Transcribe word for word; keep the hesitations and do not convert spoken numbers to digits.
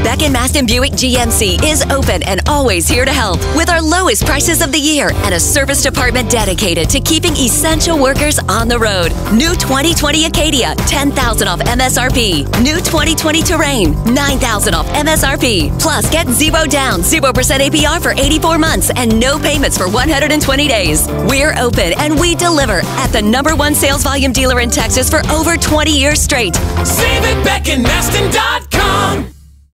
Beck and Maston Buick G M C is open and always here to help with our lowest prices of the year and a service department dedicated to keeping essential workers on the road. New twenty twenty Acadia, ten thousand dollars off M S R P. New twenty twenty Terrain, nine thousand dollars off M S R P. Plus, get zero down, zero percent A P R for eighty-four months and no payments for one hundred twenty days. We're open and we deliver at the number one sales volume dealer in Texas for over twenty years straight. Save at Beck and Maston dot com.